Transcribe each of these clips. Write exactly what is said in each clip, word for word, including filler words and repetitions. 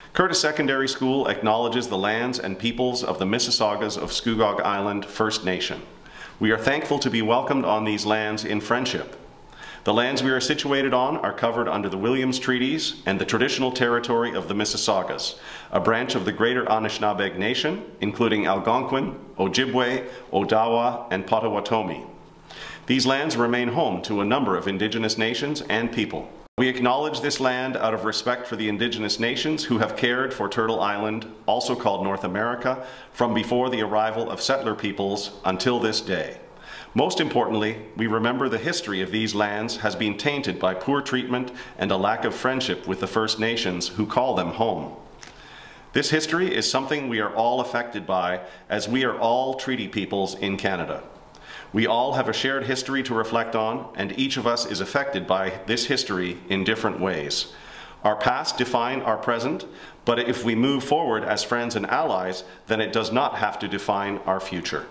Courtice Secondary School acknowledges the lands and peoples of the Mississaugas of Scugog Island First Nation. We are thankful to be welcomed on these lands in friendship. The lands we are situated on are covered under the Williams Treaties and the traditional territory of the Mississaugas, a branch of the Greater Anishinaabeg Nation, including Algonquin, Ojibwe, Odawa, and Potawatomi. These lands remain home to a number of Indigenous nations and people. We acknowledge this land out of respect for the Indigenous nations who have cared for Turtle Island, also called North America, from before the arrival of settler peoples until this day. Most importantly, we remember the history of these lands has been tainted by poor treatment and a lack of friendship with the First Nations who call them home. This history is something we are all affected by, as we are all treaty peoples in Canada. We all have a shared history to reflect on, and each of us is affected by this history in different ways. Our past define our present, but if we move forward as friends and allies, then it does not have to define our future.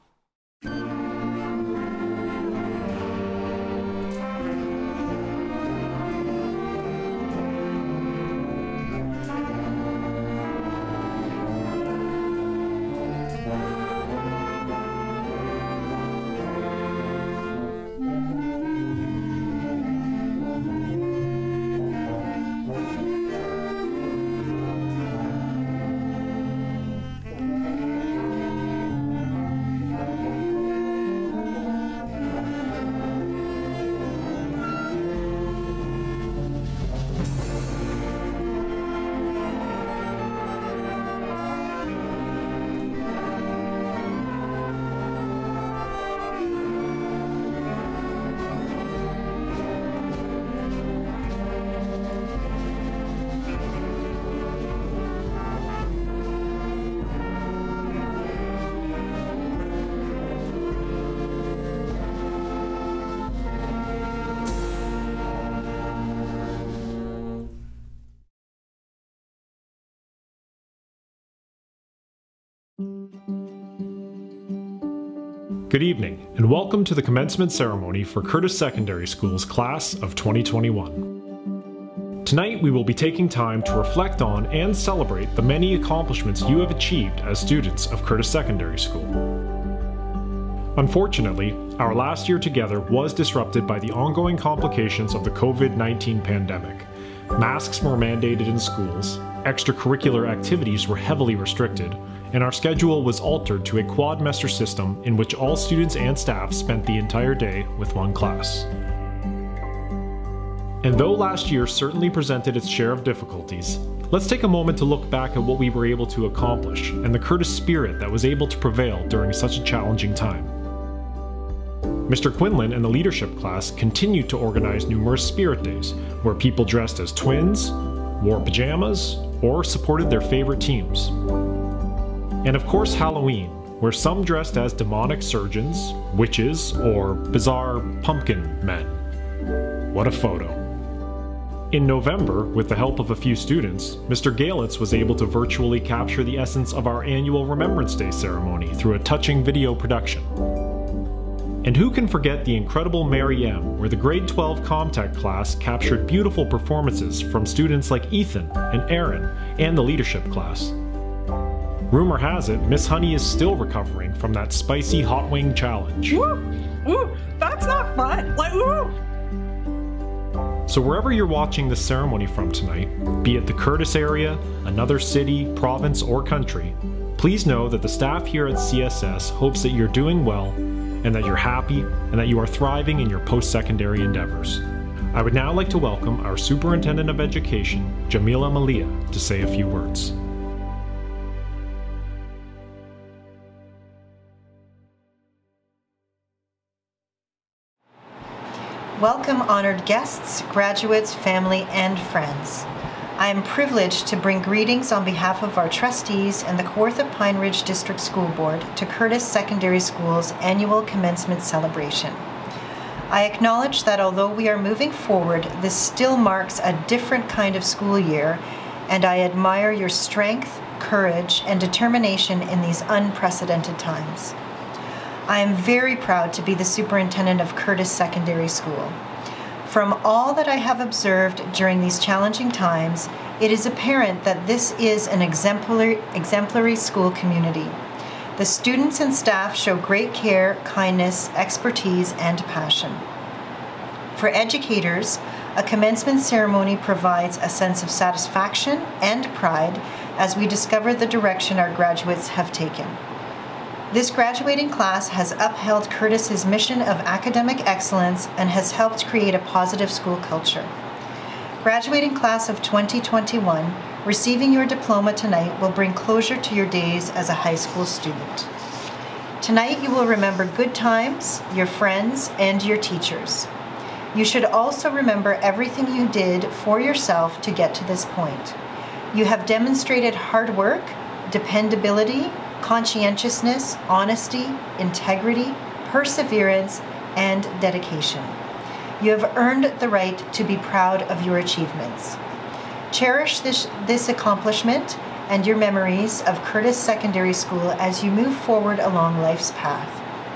Good evening, and welcome to the commencement ceremony for Courtice Secondary School's class of twenty twenty-one. Tonight we will be taking time to reflect on and celebrate the many accomplishments you have achieved as students of Courtice Secondary School. Unfortunately, our last year together was disrupted by the ongoing complications of the COVID nineteen pandemic. Masks were mandated in schools, extracurricular activities were heavily restricted, and our schedule was altered to a quadmester system in which all students and staff spent the entire day with one class. And though last year certainly presented its share of difficulties, let's take a moment to look back at what we were able to accomplish and the Courtice spirit that was able to prevail during such a challenging time. Mister Quinlan and the leadership class continued to organize numerous spirit days, where people dressed as twins, wore pajamas, or supported their favorite teams. And of course Halloween, where some dressed as demonic surgeons, witches, or bizarre pumpkin men. What a photo. In November, with the help of a few students, Mister Galitz was able to virtually capture the essence of our annual Remembrance Day ceremony through a touching video production. And who can forget the incredible Mary M, where the grade twelve Comtech class captured beautiful performances from students like Ethan and Aaron and the leadership class. Rumor has it, Miss Honey is still recovering from that spicy hot wing challenge. Ooh, ooh, that's not fun. Like, ooh. So wherever you're watching this ceremony from tonight, be it the Courtice area, another city, province, or country, please know that the staff here at C S S hopes that you're doing well, and that you're happy, and that you are thriving in your post-secondary endeavors. I would now like to welcome our Superintendent of Education, Jamila Malia, to say a few words. Welcome, honored guests, graduates, family, and friends. I am privileged to bring greetings on behalf of our trustees and the Kawartha Pine Ridge District School Board to Courtice Secondary School's annual commencement celebration. I acknowledge that although we are moving forward, this still marks a different kind of school year, and I admire your strength, courage, and determination in these unprecedented times. I am very proud to be the superintendent of Courtice Secondary School. From all that I have observed during these challenging times, It is apparent that this is an exemplary, exemplary school community. The students and staff show great care, kindness, expertise, and passion. For educators, a commencement ceremony provides a sense of satisfaction and pride as we discover the direction our graduates have taken. This graduating class has upheld Courtice's mission of academic excellence and has helped create a positive school culture. Graduating class of twenty twenty-one, receiving your diploma tonight will bring closure to your days as a high school student. Tonight you will remember good times, your friends, and your teachers. You should also remember everything you did for yourself to get to this point. You have demonstrated hard work, dependability, conscientiousness, honesty, integrity, perseverance, and dedication. You have earned the right to be proud of your achievements. Cherish this, this accomplishment and your memories of Courtice Secondary School as you move forward along life's path.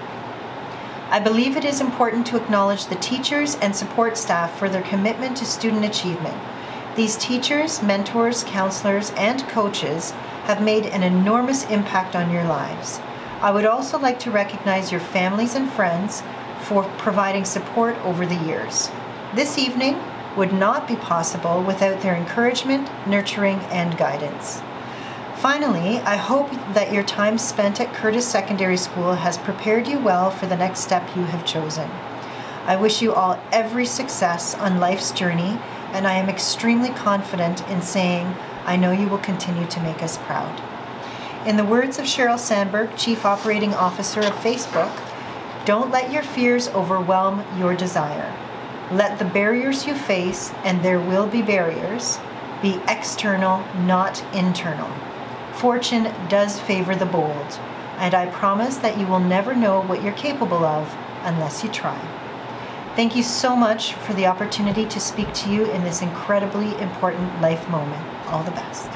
I believe it is important to acknowledge the teachers and support staff for their commitment to student achievement. These teachers, mentors, counselors, and coaches have made an enormous impact on your lives. I would also like to recognize your families and friends for providing support over the years. This evening would not be possible without their encouragement, nurturing, and guidance. Finally, I hope that your time spent at Courtice Secondary School has prepared you well for the next step you have chosen. I wish you all every success on life's journey, and I am extremely confident in saying, I know you will continue to make us proud. In the words of Sheryl Sandberg, Chief Operating Officer of Facebook, don't let your fears overwhelm your desire. Let the barriers you face, and there will be barriers, be external, not internal. Fortune does favor the bold, and I promise that you will never know what you're capable of unless you try. Thank you so much for the opportunity to speak to you in this incredibly important life moment. All the best.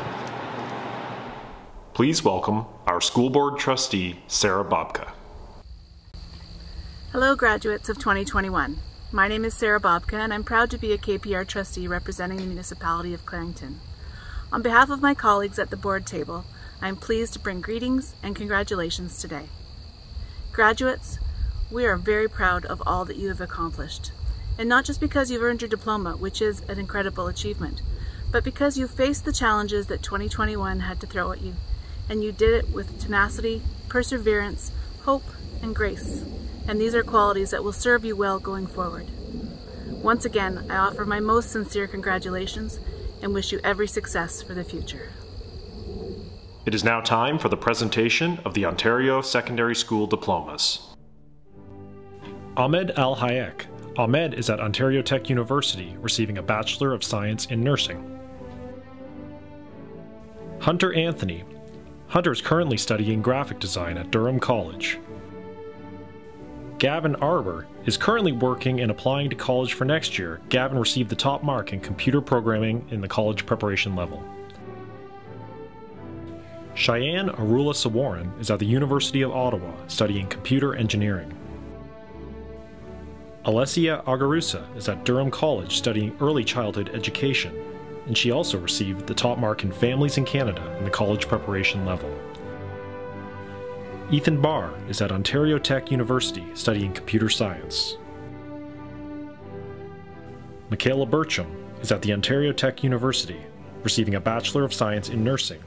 Please welcome our school board trustee, Sarah Bobka. Hello, graduates of twenty twenty-one. My name is Sarah Bobka, and I'm proud to be a K P R trustee representing the municipality of Clarington. On behalf of my colleagues at the board table, I am pleased to bring greetings and congratulations today. Graduates, we are very proud of all that you have accomplished, and not just because you've earned your diploma, which is an incredible achievement, but because you faced the challenges that twenty twenty-one had to throw at you, and you did it with tenacity, perseverance, hope, and grace, and these are qualities that will serve you well going forward. Once again, I offer my most sincere congratulations and wish you every success for the future. It is now time for the presentation of the Ontario Secondary School Diplomas. Ahmed Al-Hayek. Ahmed is at Ontario Tech University, receiving a Bachelor of Science in Nursing. Hunter Anthony. Hunter is currently studying graphic design at Durham College. Gavin Arbor is currently working and applying to college for next year. Gavin received the top mark in computer programming in the college preparation level. Cheyenne Arula Sawaran is at the University of Ottawa studying computer engineering. Alessia Agarusa is at Durham College studying early childhood education, and she also received the top mark in Families in Canada in the college preparation level. Ethan Barr is at Ontario Tech University studying computer science. Michaela Burcham is at the Ontario Tech University, receiving a Bachelor of Science in Nursing.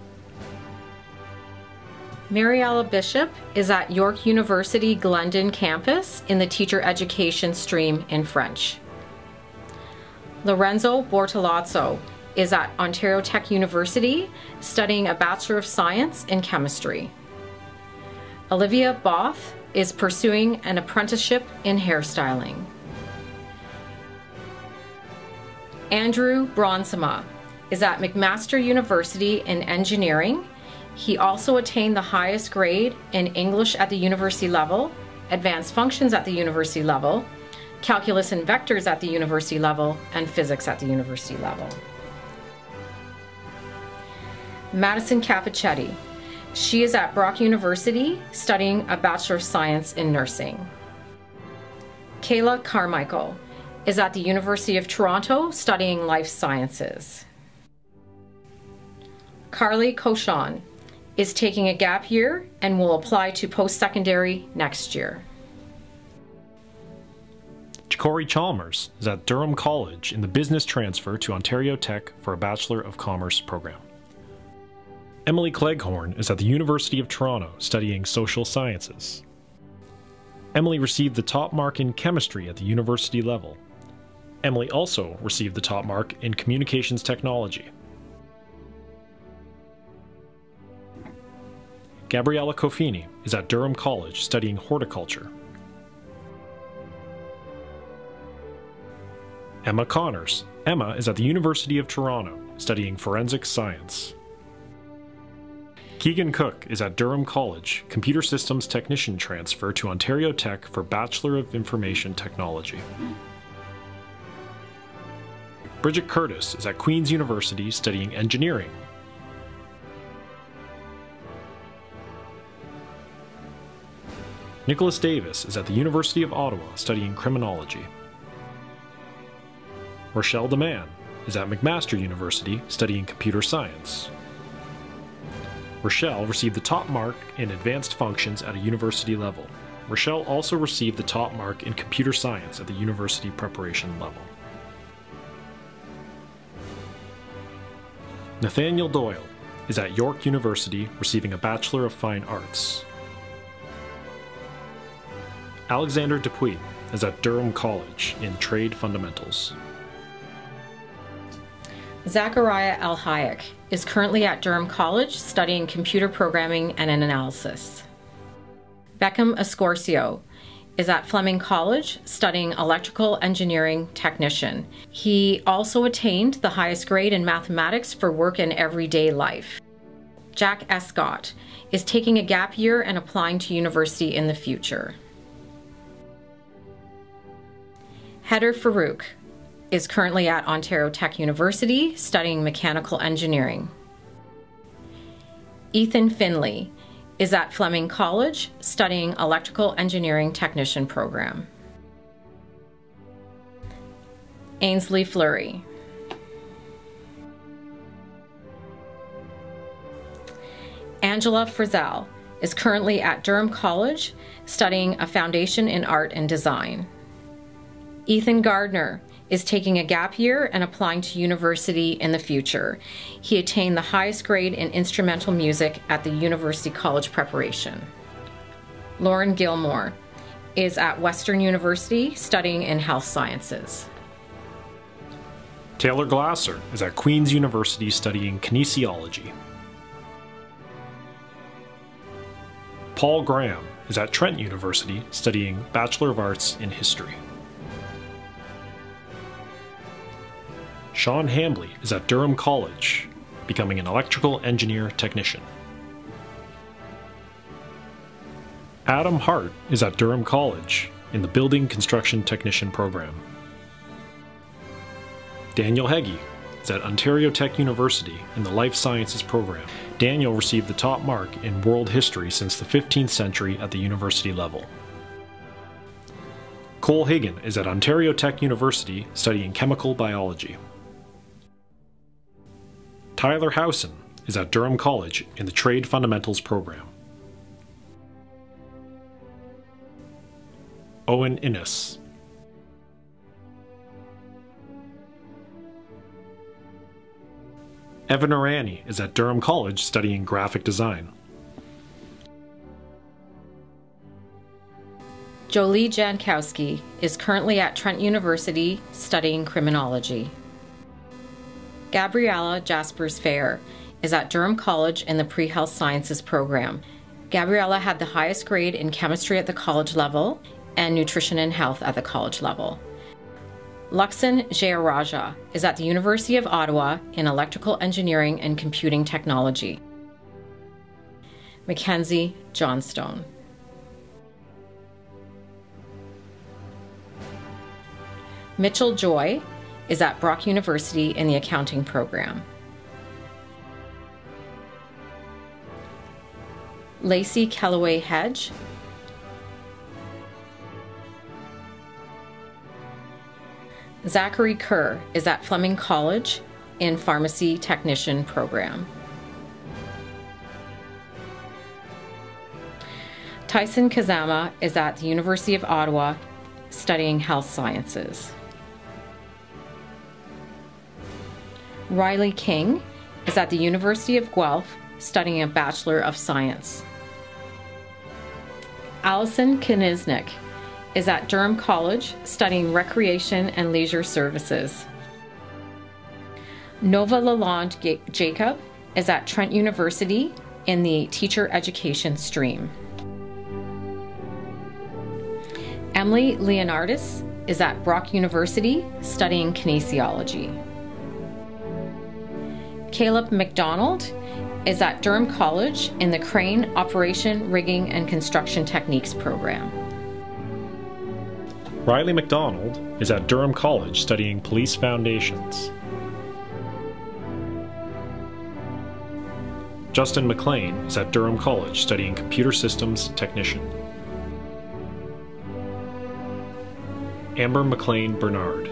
Mariella Bishop is at York University Glendon campus in the teacher education stream in French. Lorenzo Bortolazzo is at Ontario Tech University studying a Bachelor of Science in chemistry. Olivia Both is pursuing an apprenticeship in hairstyling. Andrew Bronsema is at McMaster University in engineering. He also attained the highest grade in English at the university level, advanced functions at the university level, calculus and vectors at the university level, and physics at the university level. Madison Capichetti. She is at Brock University studying a Bachelor of Science in Nursing. Kayla Carmichael is at the University of Toronto studying Life Sciences. Carly Cochon is taking a gap year and will apply to post-secondary next year. Corey Chalmers is at Durham College in the business transfer to Ontario Tech for a Bachelor of Commerce program. Emily Cleghorn is at the University of Toronto studying social sciences. Emily received the top mark in chemistry at the university level. Emily also received the top mark in communications technology. Gabriella Cofini is at Durham College studying horticulture. Emma Connors. Emma is at the University of Toronto studying forensic science. Keegan Cook is at Durham College, Computer Systems Technician transfer to Ontario Tech for Bachelor of Information Technology. Bridget Courtice is at Queen's University studying engineering. Nicholas Davis is at the University of Ottawa studying criminology. Rochelle DeMann is at McMaster University studying computer science. Rochelle received the top mark in advanced functions at a university level. Rochelle also received the top mark in computer science at the university preparation level. Nathaniel Doyle is at York University receiving a Bachelor of Fine Arts. Alexander Dupuy is at Durham College in Trade Fundamentals. Zachariah L. Hayek is currently at Durham College studying computer programming and analysis. Beckham Escorcio is at Fleming College studying electrical engineering technician. He also attained the highest grade in mathematics for work in everyday life. Jack Escott is taking a gap year and applying to university in the future. Heather Farouk is currently at Ontario Tech University studying mechanical engineering. Ethan Finley is at Fleming College studying electrical engineering technician program. Ainsley Fleury. Angela Frizzell is currently at Durham College studying a foundation in art and design. Ethan Gardner is taking a gap year and applying to university in the future. He attained the highest grade in instrumental music at the University College Preparation. Lauren Gilmore is at Western University studying in health sciences. Taylor Glasser is at Queen's University studying kinesiology. Paul Graham is at Trent University studying Bachelor of Arts in History. Sean Hambley is at Durham College, becoming an electrical engineer technician. Adam Hart is at Durham College in the Building Construction Technician program. Daniel Heggie is at Ontario Tech University in the Life Sciences program. Daniel received the top mark in world history since the fifteenth century at the university level. Cole Hagan is at Ontario Tech University studying chemical biology. Tyler Howson is at Durham College in the Trade Fundamentals program. Owen Innes. Evan Arani is at Durham College studying graphic design. Jolie Jankowski is currently at Trent University studying criminology. Gabriella Jaspers Fair is at Durham College in the Pre-Health Sciences program. Gabriella had the highest grade in chemistry at the college level and nutrition and health at the college level. Luxon Jayaraja is at the University of Ottawa in electrical engineering and computing technology. Mackenzie Johnstone. Mitchell Joy is at Brock University in the accounting program. Lacey Kellaway Hedge. Zachary Kerr is at Fleming College in pharmacy technician program. Tyson Kazama is at the University of Ottawa studying health sciences. Riley King is at the University of Guelph studying a Bachelor of Science. Allison Kniznik is at Durham College studying Recreation and Leisure Services. Nova Lalonde Jacob is at Trent University in the Teacher Education stream. Emily Leonardis is at Brock University studying kinesiology. Caleb McDonald is at Durham College in the Crane Operation, Rigging and Construction Techniques program. Riley McDonald is at Durham College studying Police Foundations. Justin McLean is at Durham College studying Computer Systems Technician. Amber McLean Bernard.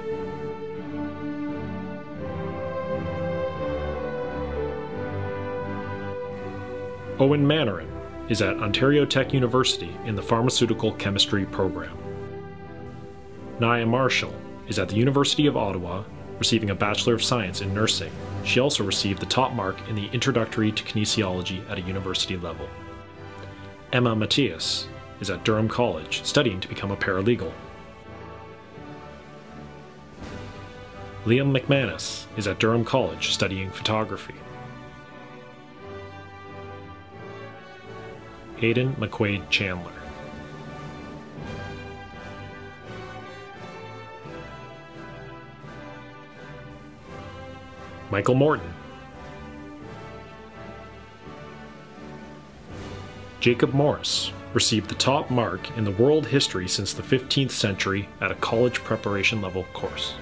Owen Mannarin is at Ontario Tech University in the Pharmaceutical Chemistry program. Nia Marshall is at the University of Ottawa receiving a Bachelor of Science in Nursing. She also received the top mark in the Introductory to Kinesiology at a university level. Emma Matthias is at Durham College studying to become a paralegal. Liam McManus is at Durham College studying photography. Hayden McQuaid Chandler. Michael Morton. Jacob Morris received the top mark in the world history since the fifteenth century at a college preparation level course.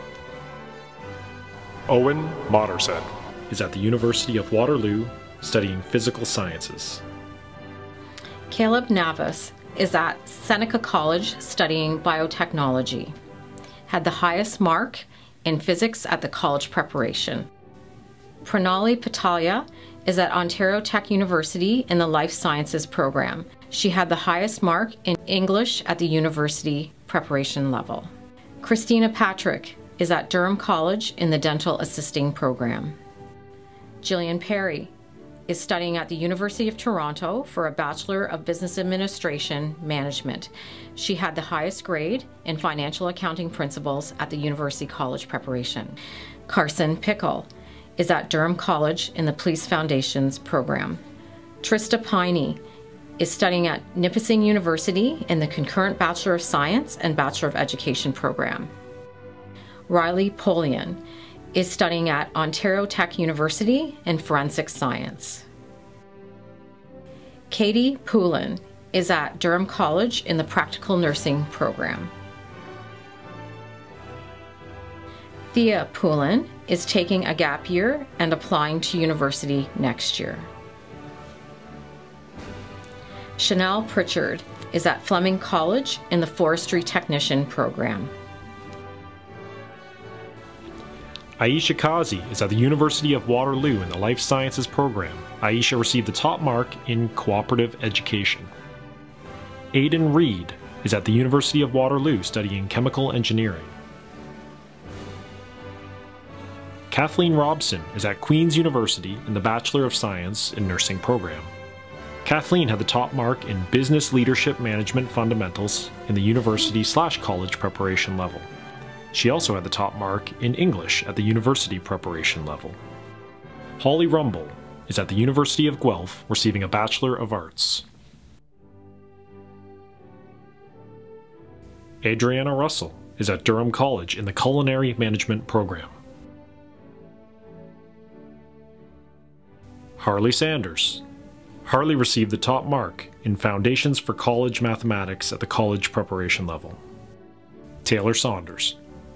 Owen Moderset is at the University of Waterloo studying physical sciences. Caleb Navas is at Seneca College studying biotechnology. Had the highest mark in physics at the college preparation. Pranali Patalia is at Ontario Tech University in the Life Sciences program. She had the highest mark in English at the university preparation level. Christina Patrick is at Durham College in the Dental Assisting program. Jillian Perry is studying at the University of Toronto for a Bachelor of Business Administration Management. She had the highest grade in Financial Accounting Principles at the University College Preparation. Carson Pickle is at Durham College in the Police Foundations program. Trista Piney is studying at Nipissing University in the concurrent Bachelor of Science and Bachelor of Education program. Riley Polian is studying at Ontario Tech University in Forensic Science. Katie Poulin is at Durham College in the Practical Nursing program. Thea Poulin is taking a gap year and applying to university next year. Chanel Pritchard is at Fleming College in the Forestry Technician program. Aisha Kazi is at the University of Waterloo in the Life Sciences program. Aisha received the top mark in Cooperative Education. Aidan Reed is at the University of Waterloo studying Chemical Engineering. Kathleen Robson is at Queen's University in the Bachelor of Science in Nursing program. Kathleen had the top mark in Business Leadership Management Fundamentals in the university slash college preparation level. She also had the top mark in English at the university preparation level. Holly Rumble is at the University of Guelph receiving a Bachelor of Arts. Adriana Russell is at Durham College in the Culinary Management program. Harley Sanders. Harley received the top mark in Foundations for College Mathematics at the college preparation level. Taylor Saunders.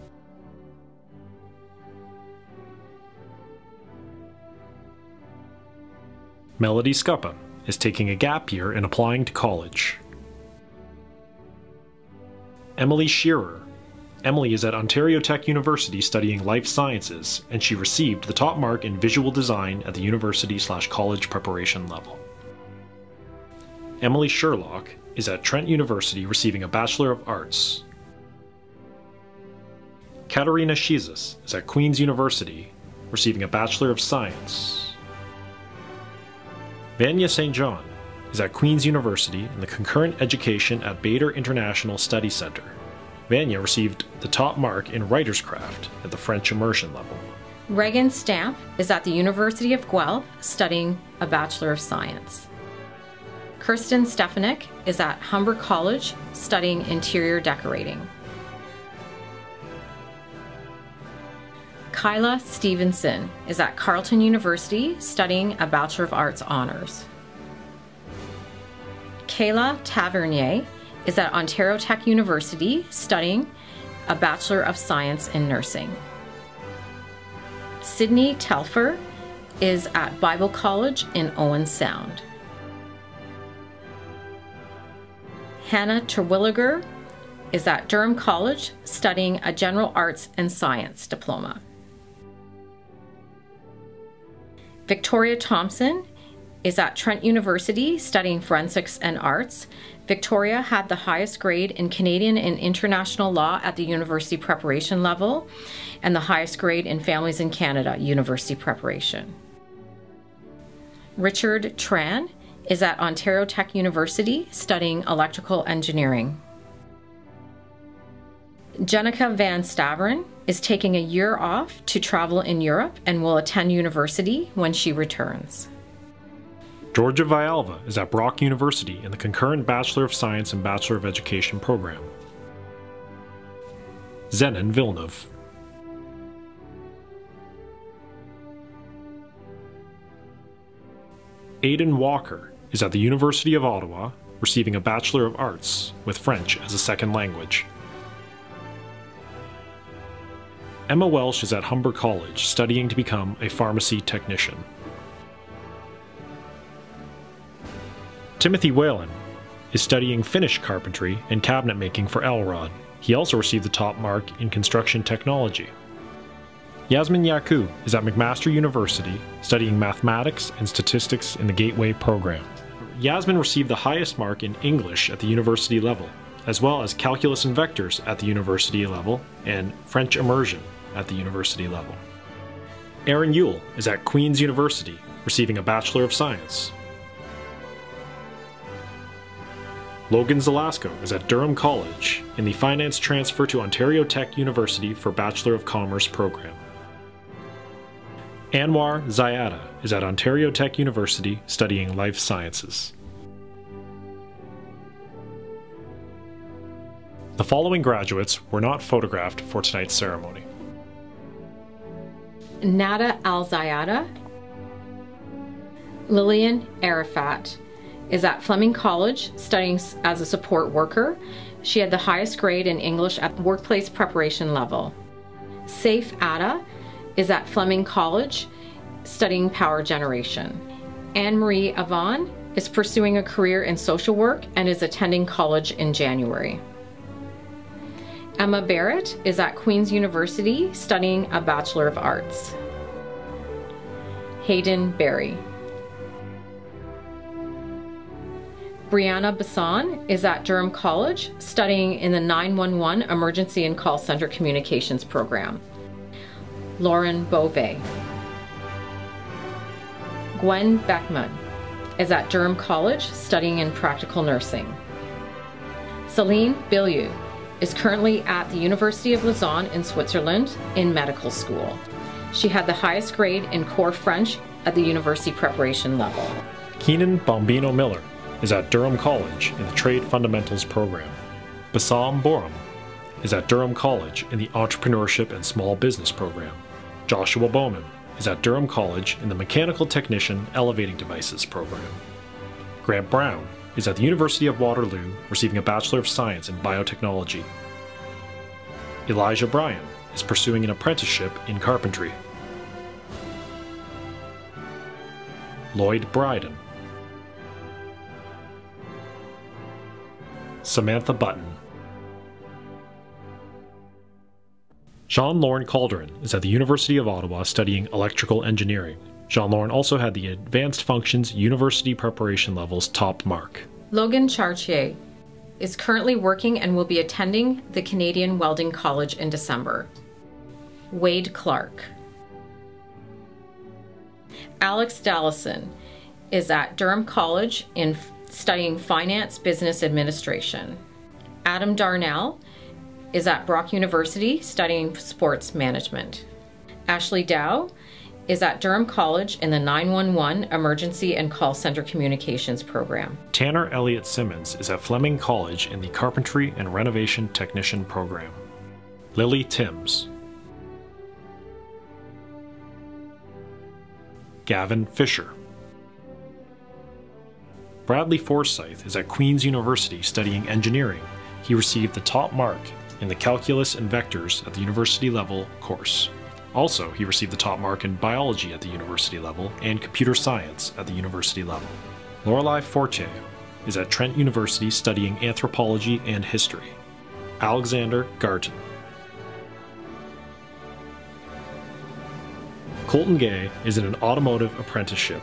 Melody Scuppa is taking a gap year and applying to college. Emily Shearer. Emily is at Ontario Tech University studying Life Sciences, and she received the top mark in Visual Design at the university slash college preparation level. Emily Sherlock is at Trent University receiving a Bachelor of Arts. Katerina Shizas is at Queen's University receiving a Bachelor of Science. Vanya Saint John is at Queen's University in the Concurrent Education at Bader International Study Center. Vanya received the top mark in Writer's Craft at the French immersion level. Regan Stamp is at the University of Guelph studying a Bachelor of Science. Kirsten Stefanik is at Humber College studying interior decorating. Kyla Stevenson is at Carleton University studying a Bachelor of Arts Honors. Kayla Tavernier is at Ontario Tech University studying a Bachelor of Science in Nursing. Sydney Telfer is at Bible College in Owen Sound. Hannah Terwilliger is at Durham College studying a General Arts and Science diploma. Victoria Thompson is at Trent University studying Forensics and Arts. Victoria had the highest grade in Canadian and International Law at the University Preparation level and the highest grade in Families in Canada, University Preparation. Richard Tran is at Ontario Tech University studying Electrical Engineering. Jenica Van Staveren is taking a year off to travel in Europe and will attend university when she returns. Georgia Vialva is at Brock University in the concurrent Bachelor of Science and Bachelor of Education program. Zenon Villeneuve. Aidan Walker is at the University of Ottawa receiving a Bachelor of Arts with French as a second language. Emma Welsh is at Humber College studying to become a pharmacy technician. Timothy Whalen is studying Finnish carpentry and cabinet making for Elrod. He also received the top mark in construction technology. Yasmin Yaku is at McMaster University studying mathematics and statistics in the Gateway program. Yasmin received the highest mark in English at the university level, as well as calculus and vectors at the university level and French immersion at the university level. Aaron Yule is at Queen's University receiving a Bachelor of Science. Logan Zelasco is at Durham College in the Finance Transfer to Ontario Tech University for Bachelor of Commerce program. Anwar Zayada is at Ontario Tech University studying Life Sciences. The following graduates were not photographed for tonight's ceremony. Nada Al-Zayada. Lillian Arafat is at Fleming College studying as a support worker. She had the highest grade in English at the workplace preparation level. Saif Atta is at Fleming College studying power generation. Anne-Marie Avon is pursuing a career in social work and is attending college in January. Emma Barrett is at Queen's University studying a Bachelor of Arts. Hayden Berry. Brianna Bassan is at Durham College studying in the nine one one Emergency and Call Center Communications program. Lauren Beauvais. Gwen Beckman is at Durham College studying in practical nursing. Celine Billiou is currently at the University of Lausanne in Switzerland in medical school. She had the highest grade in core French at the university preparation level. Keenan Bombino Miller is at Durham College in the Trade Fundamentals program. Bassam Borum is at Durham College in the Entrepreneurship and Small Business program. Joshua Bowman is at Durham College in the Mechanical Technician Elevating Devices program. Grant Brown is at the University of Waterloo receiving a Bachelor of Science in Biotechnology. Elijah Bryan is pursuing an apprenticeship in carpentry. Lloyd Bryden. Samantha Button. Jean-Lauren Calderon is at the University of Ottawa studying electrical engineering. Jean-Lauren also had the Advanced Functions University Preparation Level's top mark. Logan Chartier is currently working and will be attending the Canadian Welding College in December. Wade Clark. Alex Dallison is at Durham College in studying Finance Business Administration. Adam Darnell is at Brock University studying Sports Management. Ashley Dow is at Durham College in the nine one one Emergency and Call Center Communications program. Tanner Elliott Simmons is at Fleming College in the Carpentry and Renovation Technician program. Lily Timms. Gavin Fisher. Bradley Forsyth is at Queen's University studying engineering. He received the top mark in the Calculus and Vectors at the university level course. Also, he received the top mark in biology at the university level and computer science at the university level. Lorelei Forte is at Trent University studying anthropology and history. Alexander Garton. Colton Gay is in an automotive apprenticeship.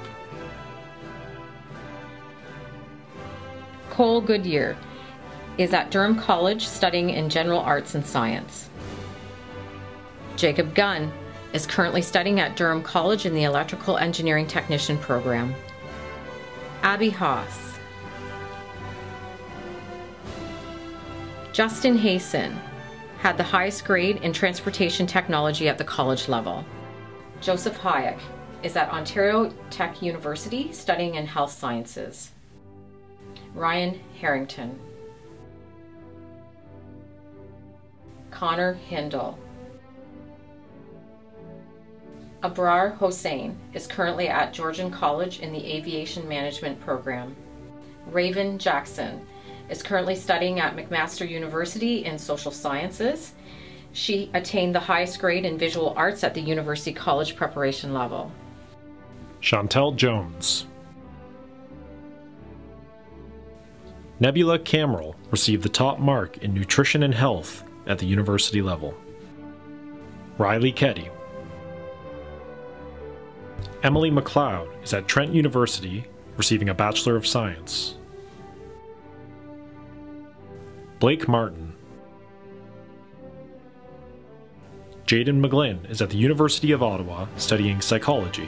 Cole Goodyear is at Durham College studying in general arts and science. Jacob Gunn is currently studying at Durham College in the electrical engineering technician program. Abby Haas. Justin Hayson had the highest grade in transportation technology at the college level. Joseph Hayek is at Ontario Tech University studying in health sciences. Ryan Harrington. Connor Hindle. Abrar Hossein is currently at Georgian College in the Aviation Management program. Raven Jackson is currently studying at McMaster University in Social Sciences. She attained the highest grade in visual arts at the University College preparation level. Chantel Jones. Nebula Camrell received the top mark in nutrition and health at the university level. Riley Keddy. Emily McLeod is at Trent University receiving a Bachelor of Science. Blake Martin. Jaden McGlynn is at the University of Ottawa studying psychology.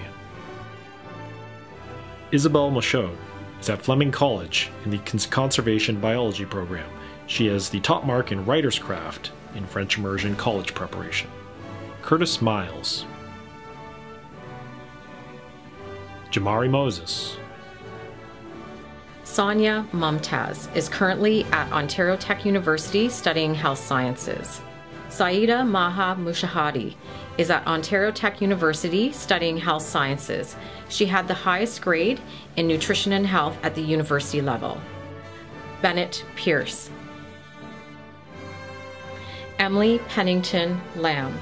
Isabel Michaud is at Fleming College in the Conservation Biology program. She has the top mark in Writer's Craft in French Immersion College preparation. Curtis Miles. Jamari Moses. Sonia Mumtaz is currently at Ontario Tech University studying health sciences. Saida Maha Mushahadi is at Ontario Tech University studying health sciences. She had the highest grade in nutrition and health at the university level. Bennett Pierce. Emily Pennington Lamb.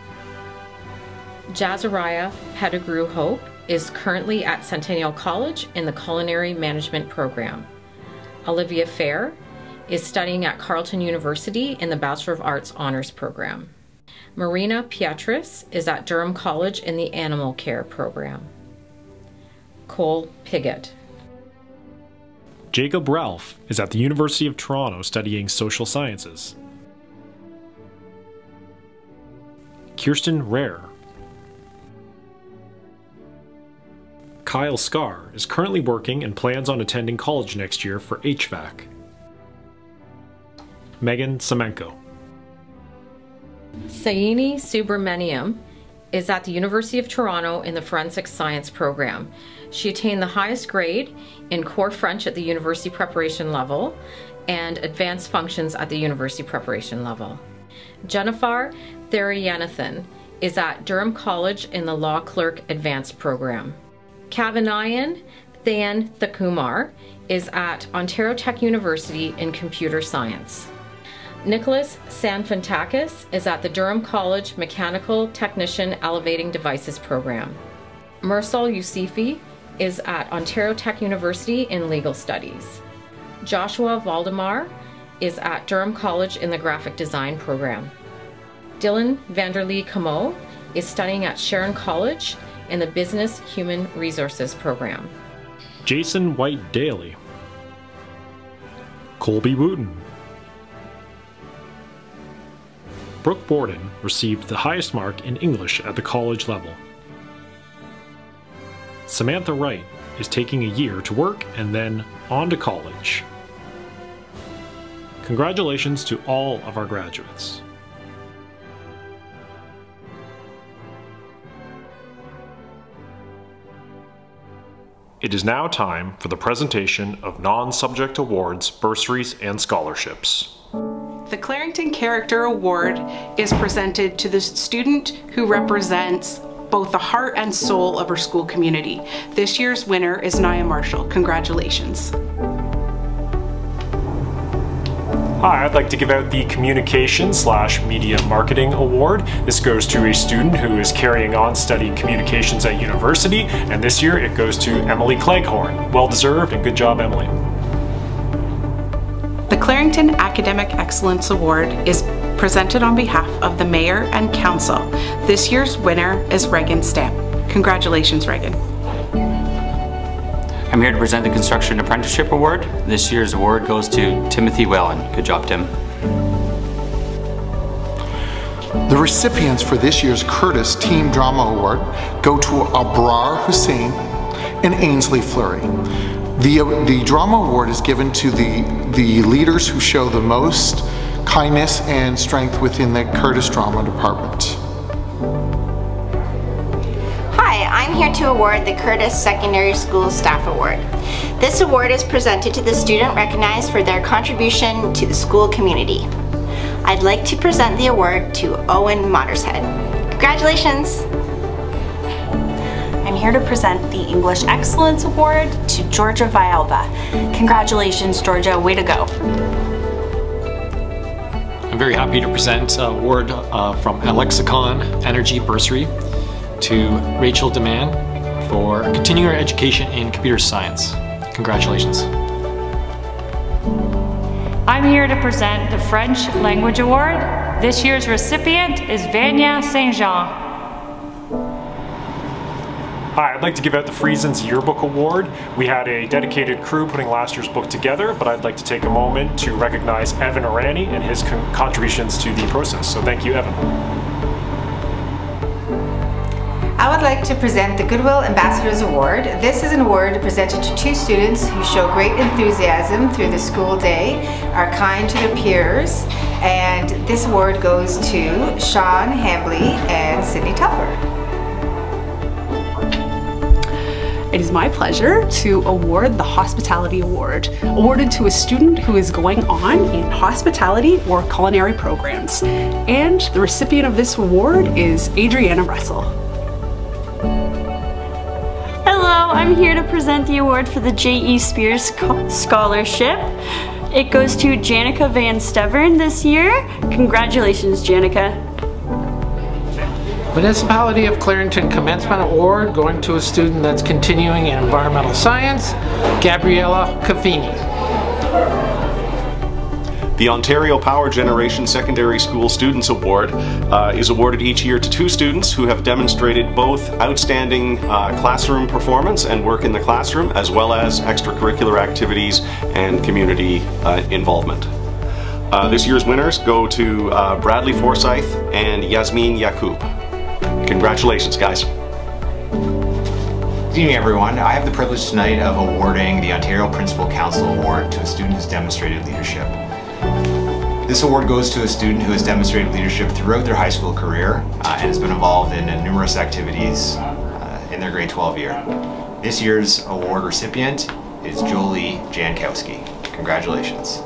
Jazariah Pettigrew Hope is currently at Centennial College in the Culinary Management program. Olivia Fair is studying at Carleton University in the Bachelor of Arts Honors program. Marina Pietris is at Durham College in the Animal Care program. Cole Piggott. Jacob Ralph is at the University of Toronto studying social sciences. Kirsten Rare. Kyle Scarr is currently working and plans on attending college next year for H V A C. Megan Semenko. Sayini Subramaniam is at the University of Toronto in the Forensic Science program. She attained the highest grade in core French at the university preparation level and advanced functions at the university preparation level. Jennifer Therianathan is at Durham College in the Law Clerk Advanced program. Kavanayan Thayan Thakumar is at Ontario Tech University in Computer Science. Nicholas Sanfantakis is at the Durham College Mechanical Technician Elevating Devices program. Mursal Yusufi is at Ontario Tech University in Legal Studies. Joshua Valdemar is at Durham College in the Graphic Design program. Dylan Vanderlee Camo is studying at Sharon College in the Business Human Resources program. Jason White Daly. Colby Wooten. Brooke Borden received the highest mark in English at the college level. Samantha Wright is taking a year to work and then on to college. Congratulations to all of our graduates. It is now time for the presentation of non-subject awards, bursaries, and scholarships. The Clarington Character Award is presented to the student who represents both the heart and soul of our school community. This year's winner is Nia Marshall. Congratulations. Hi, I'd like to give out the Communication slash Media Marketing Award. This goes to a student who is carrying on studying communications at university, and this year it goes to Emily Cleghorn. Well deserved, and good job, Emily. The Clarington Academic Excellence Award is presented on behalf of the Mayor and Council. This year's winner is Reagan Stamp. Congratulations, Reagan. I'm here to present the Construction Apprenticeship Award. This year's award goes to Timothy Whalen. Good job, Tim. The recipients for this year's Courtice Team Drama Award go to Abrar Hussain and Ainsley Fleury. The, the Drama Award is given to the, the leaders who show the most kindness and strength within the Courtice Drama Department. Hi, I'm here to award the Courtice Secondary School Staff Award. This award is presented to the student recognized for their contribution to the school community. I'd like to present the award to Owen Mottershead. Congratulations! I'm here to present the English Excellence Award to Georgia Villalba. Congratulations, Georgia, way to go. I'm very happy to present an award uh, from a Lexicon Energy Bursary to Rachel Deman for continuing her education in computer science. Congratulations. I'm here to present the French Language Award. This year's recipient is Vanya Saint Jean. Hi, I'd like to give out the Friesens Yearbook Award. We had a dedicated crew putting last year's book together, but I'd like to take a moment to recognize Evan Arani and his con contributions to the process. So thank you, Evan. I would like to present the Goodwill Ambassadors Award. This is an award presented to two students who show great enthusiasm through the school day, are kind to their peers, and this award goes to Sean Hambley and Sydney Tupper. It is my pleasure to award the Hospitality Award, awarded to a student who is going on in hospitality or culinary programs. And the recipient of this award is Adriana Russell. Hello, I'm here to present the award for the J E Spears Scholarship. It goes to Janica Van Stevern this year. Congratulations, Janica. Municipality of Clarington Commencement Award going to a student that's continuing in environmental science, Gabriella Cafini. The Ontario Power Generation Secondary School Students Award uh, is awarded each year to two students who have demonstrated both outstanding uh, classroom performance and work in the classroom, as well as extracurricular activities and community uh, involvement. Uh, this year's winners go to uh, Bradley Forsyth and Yasmin Yacoub. Congratulations, guys. Good evening, everyone. I have the privilege tonight of awarding the Ontario Principal Council Award to a student who's demonstrated leadership. This award goes to a student who has demonstrated leadership throughout their high school career uh, and has been involved in uh, numerous activities uh, in their grade twelve year. This year's award recipient is Jolie Jankowski. Congratulations.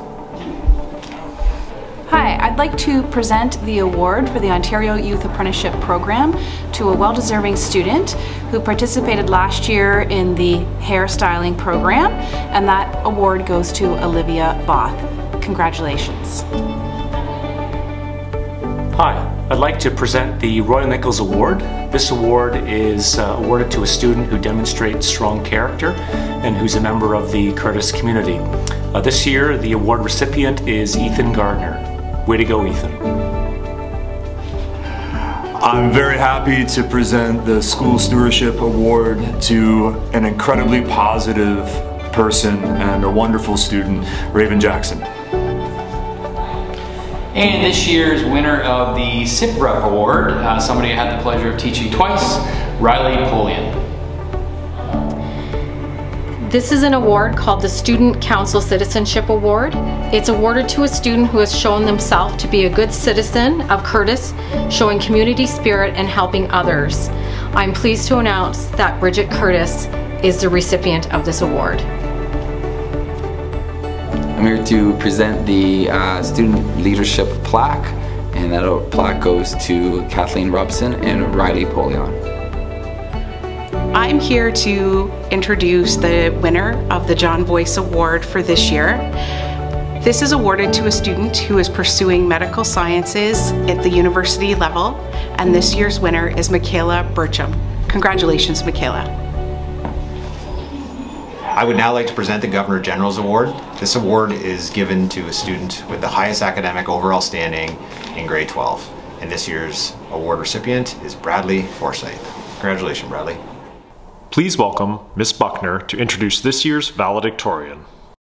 Hi, I'd like to present the award for the Ontario Youth Apprenticeship Program to a well-deserving student who participated last year in the hairstyling program, and that award goes to Olivia Both. Congratulations. Hi, I'd like to present the Royal Nichols Award. This award is uh, awarded to a student who demonstrates strong character and who's a member of the Courtice community. Uh, this year, the award recipient is Ethan Gardner. Way to go, Ethan. I'm very happy to present the School Stewardship Award to an incredibly positive person and a wonderful student, Raven Jackson. And this year's winner of the S I P Rep Award, uh, somebody I had the pleasure of teaching twice, Riley Polian. This is an award called the Student Council Citizenship Award. It's awarded to a student who has shown themselves to be a good citizen of Courtice, showing community spirit and helping others. I'm pleased to announce that Bridget Courtice is the recipient of this award. I'm here to present the uh, Student Leadership Plaque, and that plaque goes to Kathleen Robson and Riley Polian. I'm here to introduce the winner of the John Voice Award for this year. This is awarded to a student who is pursuing medical sciences at the university level, and this year's winner is Michaela Burcham. Congratulations, Michaela. I would now like to present the Governor General's Award. This award is given to a student with the highest academic overall standing in grade twelve, and this year's award recipient is Bradley Forsyth. Congratulations, Bradley. Please welcome Miz Buckner to introduce this year's valedictorian.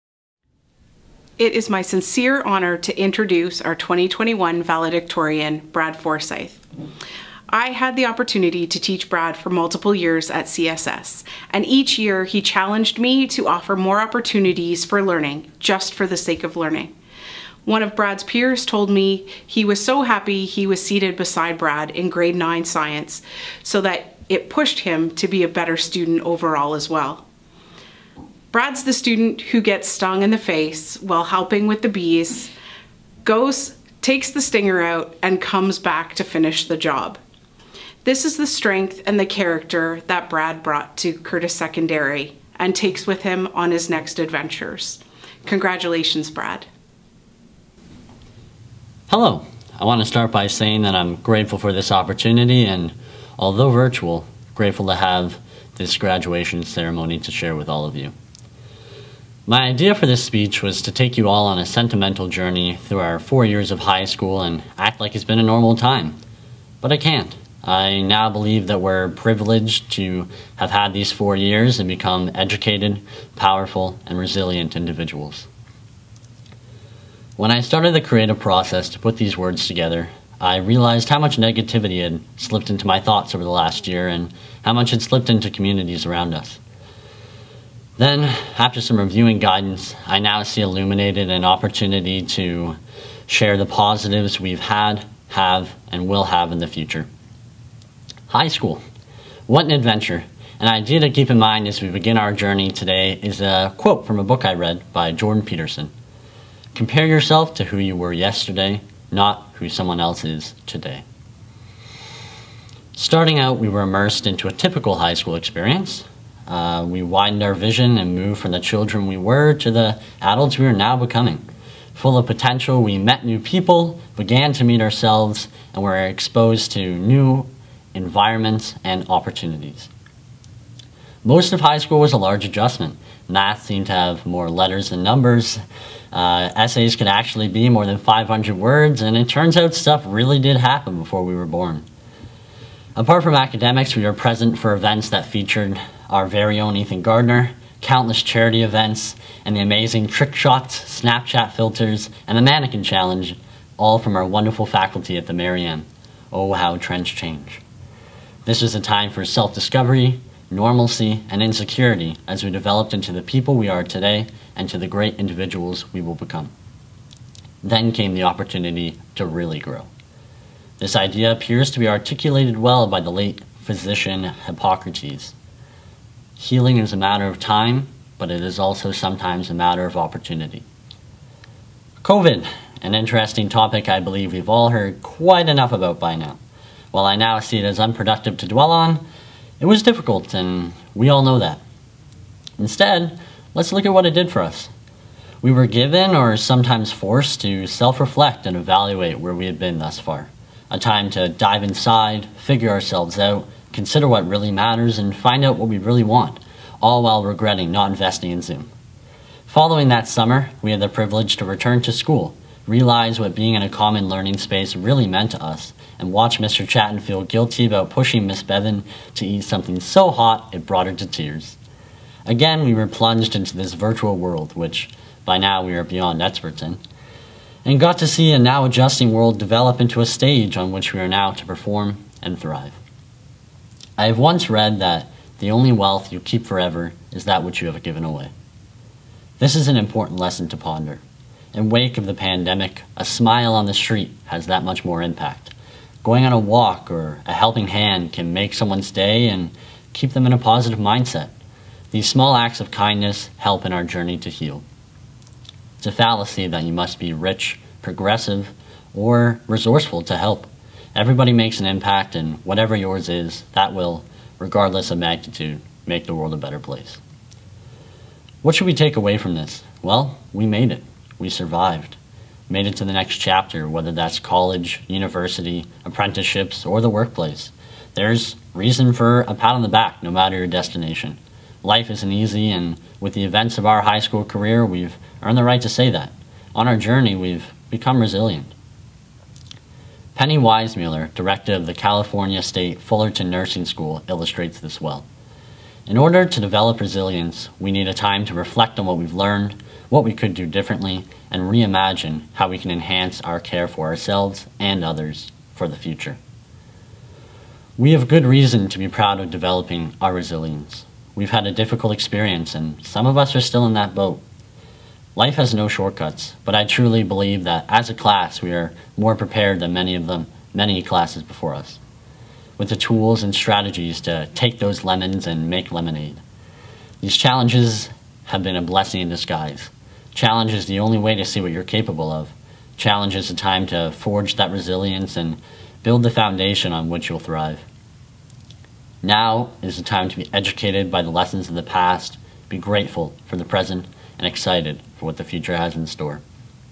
It is my sincere honor to introduce our twenty twenty-one valedictorian, Brad Forsyth. I had the opportunity to teach Brad for multiple years at C S S, and each year he challenged me to offer more opportunities for learning, just for the sake of learning. One of Brad's peers told me he was so happy he was seated beside Brad in grade nine science, so that it pushed him to be a better student overall as well. Brad's the student who gets stung in the face while helping with the bees, goes, takes the stinger out, and comes back to finish the job. This is the strength and the character that Brad brought to Courtice Secondary and takes with him on his next adventures. Congratulations, Brad. Hello. I want to start by saying that I'm grateful for this opportunity and, although virtual, grateful to have this graduation ceremony to share with all of you. My idea for this speech was to take you all on a sentimental journey through our four years of high school and act like it's been a normal time. But I can't. I now believe that we're privileged to have had these four years and become educated, powerful, and resilient individuals. When I started the creative process to put these words together, I realized how much negativity had slipped into my thoughts over the last year and how much had slipped into communities around us. Then, after some reviewing guidance, I now see illuminated an opportunity to share the positives we've had, have, and will have in the future. High school. What an adventure. An idea to keep in mind as we begin our journey today is a quote from a book I read by Jordan Peterson. Compare yourself to who you were yesterday, not who someone else is today. Starting out, we were immersed into a typical high school experience. Uh, we widened our vision and moved from the children we were to the adults we are now becoming. Full of potential, we met new people, began to meet ourselves, and were exposed to new environments and opportunities. Most of high school was a large adjustment. Math seemed to have more letters than numbers. Uh, essays could actually be more than five hundred words, and it turns out stuff really did happen before we were born. Apart from academics, we were present for events that featured our very own Ethan Gardner, countless charity events, and the amazing trick shots, Snapchat filters, and the mannequin challenge, all from our wonderful faculty at the Marianne. Oh, how trends change. This was a time for self-discovery, normalcy, and insecurity as we developed into the people we are today and to the great individuals we will become. Then came the opportunity to really grow. This idea appears to be articulated well by the late physician Hippocrates. Healing is a matter of time, but it is also sometimes a matter of opportunity. COVID, an interesting topic I believe we've all heard quite enough about by now. While I now see it as unproductive to dwell on, it was difficult, and we all know that. Instead, let's look at what it did for us. We were given, or sometimes forced, to self-reflect and evaluate where we had been thus far. A time to dive inside, figure ourselves out, consider what really matters, and find out what we really want, all while regretting not investing in Zoom. Following that summer, we had the privilege to return to school, realize what being in a common learning space really meant to us, and watch Mister Chatton feel guilty about pushing Miss Bevan to eat something so hot it brought her to tears. Again, we were plunged into this virtual world, which by now we are beyond experts in, and got to see a now adjusting world develop into a stage on which we are now to perform and thrive. I have once read that the only wealth you keep forever is that which you have given away. This is an important lesson to ponder. In wake of the pandemic, a smile on the street has that much more impact. Going on a walk or a helping hand can make someone's day and keep them in a positive mindset. These small acts of kindness help in our journey to heal. It's a fallacy that you must be rich, progressive, or resourceful to help. Everybody makes an impact, and whatever yours is, that will, regardless of magnitude, make the world a better place. What should we take away from this? Well, we made it. We survived. Made it to the next chapter, whether that's college, university, apprenticeships, or the workplace. There's reason for a pat on the back, no matter your destination. Life isn't easy, and with the events of our high school career, we've earned the right to say that. On our journey, we've become resilient. Penny Weismuller, director of the California State Fullerton Nursing School, illustrates this well. In order to develop resilience, we need a time to reflect on what we've learned, what we could do differently, and reimagine how we can enhance our care for ourselves and others for the future. We have good reason to be proud of developing our resilience. We've had a difficult experience, and some of us are still in that boat. Life has no shortcuts, but I truly believe that as a class we are more prepared than many of them, many classes before us, with the tools and strategies to take those lemons and make lemonade. These challenges have been a blessing in disguise. Challenge is the only way to see what you're capable of. Challenge is a time to forge that resilience and build the foundation on which you'll thrive. Now is the time to be educated by the lessons of the past, be grateful for the present, and excited for what the future has in store.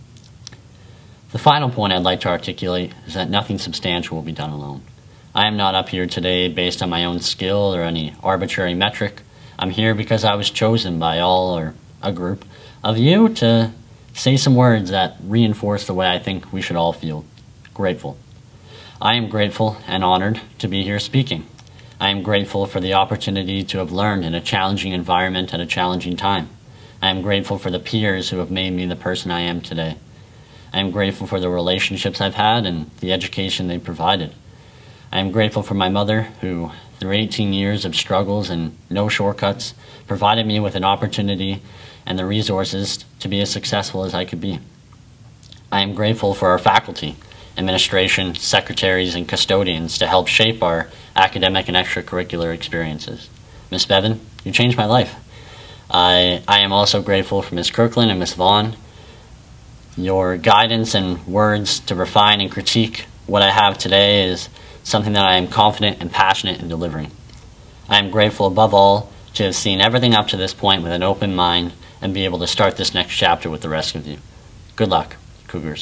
The final point I'd like to articulate is that nothing substantial will be done alone. I am not up here today based on my own skill or any arbitrary metric. I'm here because I was chosen by all or a group of you to say some words that reinforce the way I think we should all feel. Grateful. I am grateful and honored to be here speaking. I am grateful for the opportunity to have learned in a challenging environment at a challenging time. I am grateful for the peers who have made me the person I am today. I am grateful for the relationships I've had and the education they provided. I am grateful for my mother who, through eighteen years of struggles and no shortcuts, provided me with an opportunity and the resources to be as successful as I could be. I am grateful for our faculty, administration, secretaries, and custodians to help shape our academic and extracurricular experiences. Miz Bevan, you changed my life. I, I am also grateful for Miz Kirkland and Miz Vaughn. Your guidance and words to refine and critique what I have today is something that I am confident and passionate in delivering. I am grateful above all to have seen everything up to this point with an open mind and be able to start this next chapter with the rest of you. Good luck, Cougars.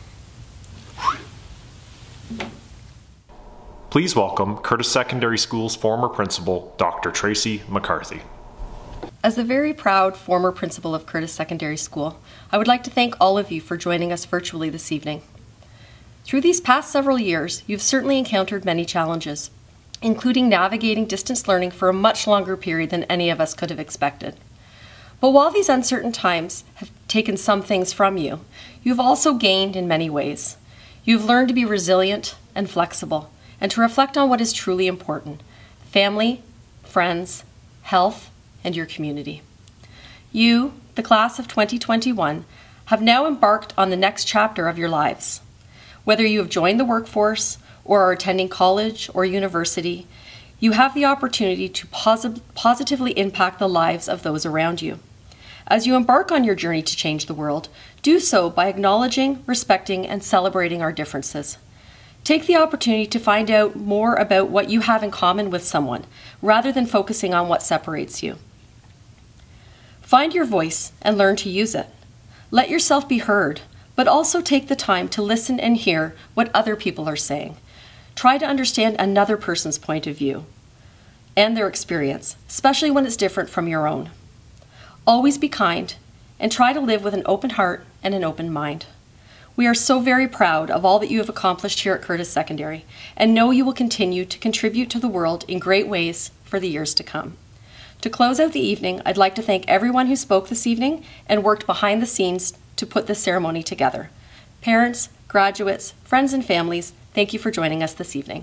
Please welcome Courtice Secondary School's former principal, Doctor Tracy McCarthy. As the very proud former principal of Courtice Secondary School, I would like to thank all of you for joining us virtually this evening. Through these past several years, you've certainly encountered many challenges, including navigating distance learning for a much longer period than any of us could have expected. But while these uncertain times have taken some things from you, you've also gained in many ways. You've learned to be resilient and flexible, and to reflect on what is truly important: family, friends, health, and your community. You, the class of twenty twenty-one, have now embarked on the next chapter of your lives. Whether you have joined the workforce or are attending college or university, you have the opportunity to posi- positively impact the lives of those around you. As you embark on your journey to change the world, do so by acknowledging, respecting, and celebrating our differences. Take the opportunity to find out more about what you have in common with someone, rather than focusing on what separates you. Find your voice and learn to use it. Let yourself be heard, but also take the time to listen and hear what other people are saying. Try to understand another person's point of view and their experience, especially when it's different from your own. Always be kind and try to live with an open heart and an open mind. We are so very proud of all that you have accomplished here at Courtice Secondary, and know you will continue to contribute to the world in great ways for the years to come. To close out the evening, I'd like to thank everyone who spoke this evening and worked behind the scenes to put this ceremony together. Parents, graduates, friends and families, thank you for joining us this evening.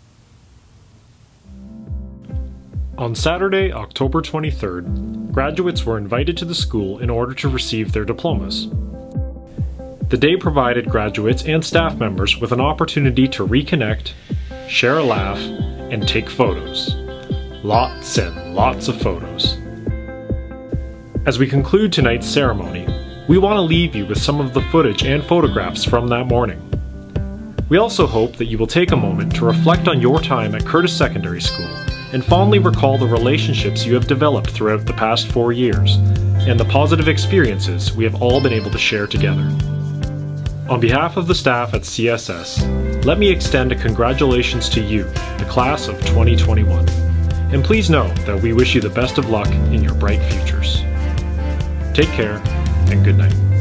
On Saturday, October twenty-third, graduates were invited to the school in order to receive their diplomas. The day provided graduates and staff members with an opportunity to reconnect, share a laugh, and take photos. Lots and lots of photos. As we conclude tonight's ceremony, we want to leave you with some of the footage and photographs from that morning. We also hope that you will take a moment to reflect on your time at Courtice Secondary School and fondly recall the relationships you have developed throughout the past four years and the positive experiences we have all been able to share together. On behalf of the staff at C S S, let me extend a congratulations to you, the class of twenty twenty-one. And please know that we wish you the best of luck in your bright futures. Take care and good night.